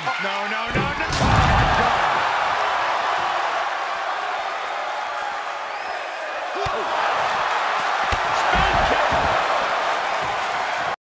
No, no, no, no. Oh, my God. Spin kick.